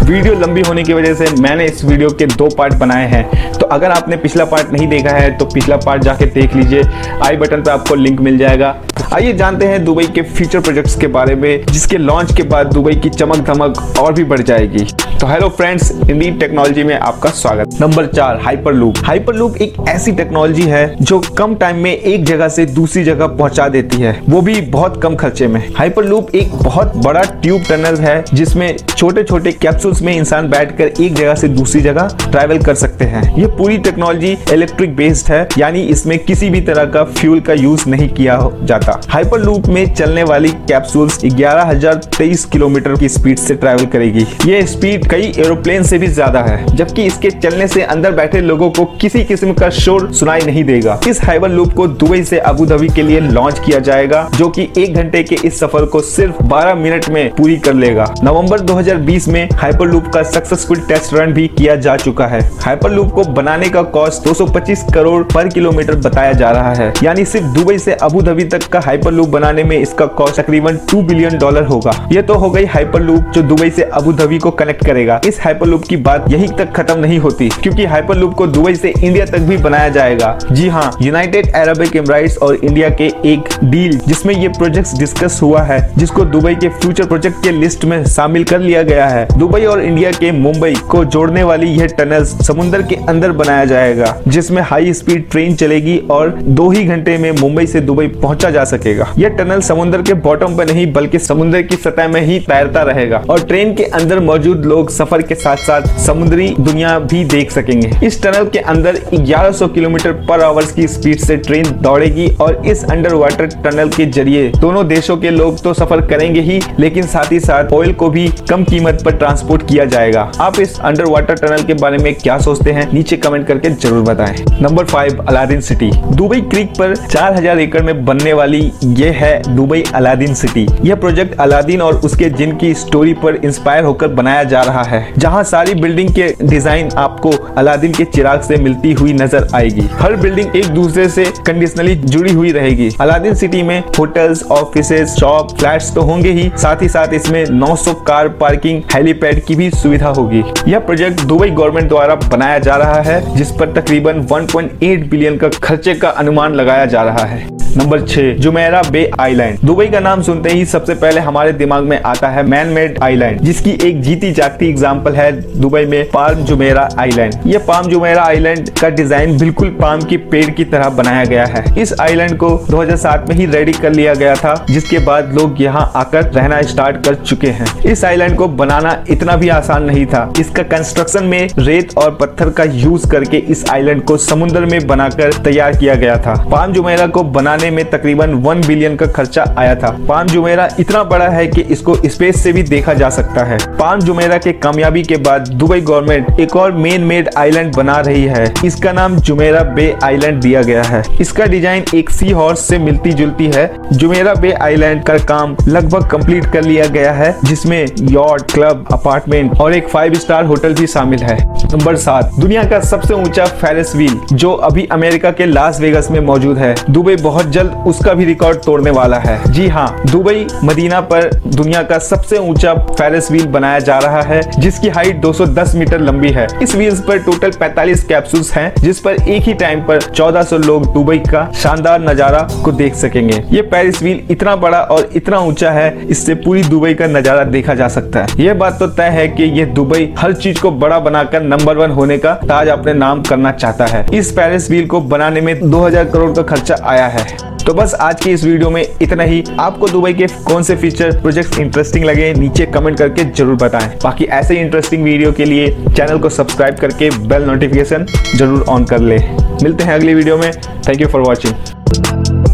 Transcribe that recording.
Video लंबी होने की वजह से मैंने इस वीडियो के 2 पार्ट बनाए हैं। तो अगर आपने पिछला पार्ट नहीं देखा है तो पिछला पार्ट जाके देख लीजिए, आई बटन पे आपको लिंक मिल जाएगा। आइए जानते हैं दुबई के फ्यूचर प्रोजेक्ट्स के बारे में, जिसके लॉन्च के बाद दुबई की चमक धमक और भी बढ़ जाएगी। तो हेलो फ्रेंड्स, इंडीड टेक्नोलॉजी में आपका स्वागत। Number 4, hyperloop. हाइपरलूप एक ऐसी टेक्नोलॉजी है जो कम टाइम में एक जगह से दूसरी जगह पहुंचा देती है, वो भी बहुत कम खर्चे में। हाइपरलूप एक बहुत बड़ा ट्यूब टनल है जिसमें छोटे छोटे कैप्सूल्स में इंसान बैठकर एक जगह से दूसरी जगह ट्रैवल कर सकते हैं। ये पूरी टेक्नोलॉजी इलेक्ट्रिक बेस्ड है, यानी इसमें किसी भी तरह का फ्यूल का यूज नहीं किया जाता। हाइपरलूप में चलने वाली कैप्सूल्स 11,023 किलोमीटर की स्पीड से ट्रैवल करेगी। ये स्पीड कई एरोप्लेन से भी ज्यादा है, जबकि इसके चलने से अंदर बैठे लोगों को किसी किस्म का शोर सुनाई नहीं देगा। इस हाइपरलूप को दुबई से अबू धाबी के लिए लॉन्च किया जाएगा, जो कि 1 घंटे के इस सफर को सिर्फ 12 मिनट में पूरी कर लेगा। नवंबर 2020 में हाइपरलूप का सक्सेसफुल टेस्ट रन भी किया जा चुका है। हाइपरलूप को बनाने का कॉस्ट 225 करोड़ पर किलोमीटर बताया जा रहा है, यानी सिर्फ दुबई से अबू धाबी तक का हाइपरलूप बनाने में इसका कॉस्ट तकरीबन $2 बिलियन होगा। ये तो हो गई हाइपरलूप जो दुबई से अबू धाबी को कनेक्ट करेगा। इस हाइपरलूप की बात यहीं तक खत्म नहीं होती, क्योंकि हाइपरलूप को दुबई से इंडिया तक भी बनाया जाएगा। जी हाँ, यूनाइटेड अरब एमिरेट्स और इंडिया के एक डील जिसमें ये प्रोजेक्ट डिस्कस हुआ है, जिसको दुबई के फ्यूचर प्रोजेक्ट के लिस्ट में शामिल कर लिया गया है। दुबई और इंडिया के मुंबई को जोड़ने वाली यह टनल समुद्र के अंदर बनाया जाएगा, जिसमें हाई स्पीड ट्रेन चलेगी और 2 ही घंटे में मुंबई से दुबई पहुंचा जा सकेगा। यह टनल समुद्र के बॉटम पर नहीं बल्कि समुद्र की सतह में ही तैरता रहेगा और ट्रेन के अंदर मौजूद लोग सफर के साथ साथ समुद्री दुनिया भी देख सकेंगे। इस टनल के अंदर 1100 किलोमीटर पर आवर की स्पीड से ट्रेन दौड़ेगी और इस अंडर वाटर टनल के जरिए दोनों देशों के लोग तो सफर करेंगे ही, लेकिन साथ ही साथ ऑयल को भी कम कीमत पर ट्रांसपोर्ट किया जाएगा। आप इस अंडर वाटर टनल के बारे में क्या सोचते हैं, नीचे कमेंट करके जरूर बताएं। Number 5, Aladdin city. Dubai creek पर 4000 एकड़ में बनने वाली ये है दुबई अलादीन सिटी। यह प्रोजेक्ट अलादीन और उसके जिन की स्टोरी पर इंस्पायर होकर बनाया जा रहा है, जहां सारी बिल्डिंग के डिजाइन आपको अलादीन के चिराग से मिलती हुई नजर आएगी। हर बिल्डिंग एक दूसरे से कंडीशनली जुड़ी हुई रहेगी। अलादीन सिटी में होटल्स, ऑफिसेज, शॉप, फ्लैट्स तो होंगे ही, साथ ही साथ इसमें 900 कार पार्किंग, हेलीपैड की भी सुविधा होगी। यह प्रोजेक्ट दुबई गवर्नमेंट द्वारा बनाया जा रहा है, जिस पर तकरीबन 1.8 बिलियन का खर्चे का अनुमान लगाया जा रहा है। Number 6, Jumeirah bay island. Dubai का नाम सुनते ही सबसे पहले हमारे दिमाग में आता है मैन मेड आइलैंड, जिसकी एक जीती जागती एग्जांपल है दुबई में पाल्म जुमेरा आइलैंड। यह पाल्म जुमेरा आइलैंड का डिजाइन बिल्कुल पाम के पेड़ की तरह बनाया गया है। इस आइलैंड को 2007 में ही रेडी कर लिया गया था, जिसके बाद लोग यहाँ आकर रहना स्टार्ट कर चुके हैं। इस आइलैंड को बनाना इतना भी आसान नहीं था। इसका कंस्ट्रक्शन में रेत और पत्थर का यूज करके इस आइलैंड को समुद्र में बनाकर तैयार किया गया था। पाल्म जुमेरा को बनाने में तकरीबन 1 बिलियन का खर्चा आया था। पाल्म जुमेरा इतना बड़ा है कि इसको स्पेस से भी देखा जा सकता है। पाल्म जुमेरा के कामयाबी के बाद दुबई गवर्नमेंट एक और मेन मेड आइलैंड बना रही है। इसका नाम जुमेरा बे आइलैंड दिया गया है। इसका डिजाइन एक सी हॉर्स से मिलती जुलती है। जुमेरा बे आइलैंड का काम लगभग कंप्लीट कर लिया गया है, जिसमें यॉट, क्लब, अपार्टमेंट और एक 5 स्टार होटल भी शामिल है। नंबर 7, दुनिया का सबसे ऊंचा फेरिस व्हील, जो अभी अमेरिका के लास वेगस में मौजूद है। दुबई बहुत जल्द उसका भी रिकॉर्ड तोड़ने वाला है। जी हाँ, दुबई मदीना पर दुनिया का सबसे ऊंचा फेरिस व्हील बनाया जा रहा है, जिसकी हाइट 210 मीटर लंबी है। इस व्हील्स पर टोटल 45 कैप्सूल्स हैं, जिस पर एक ही टाइम पर 1400 लोग दुबई का शानदार नजारा को देख सकेंगे। ये फेरिस व्हील इतना बड़ा और इतना ऊंचा है, इससे पूरी दुबई का नजारा देखा जा सकता है। यह बात तो तय है कि यह दुबई हर चीज को बड़ा बनाकर नंबर 1 होने का ताज अपने नाम करना चाहता है। इस फेरिस व्हील को बनाने में 2000 करोड़ का खर्चा आया है। तो बस आज की इस वीडियो में इतना ही। आपको दुबई के कौन से फीचर प्रोजेक्ट्स इंटरेस्टिंग लगे, नीचे कमेंट करके जरूर बताएं। बाकी ऐसे ही इंटरेस्टिंग वीडियो के लिए चैनल को सब्सक्राइब करके बेल नोटिफिकेशन जरूर ऑन कर ले। मिलते हैं अगली वीडियो में। Thank you for watching.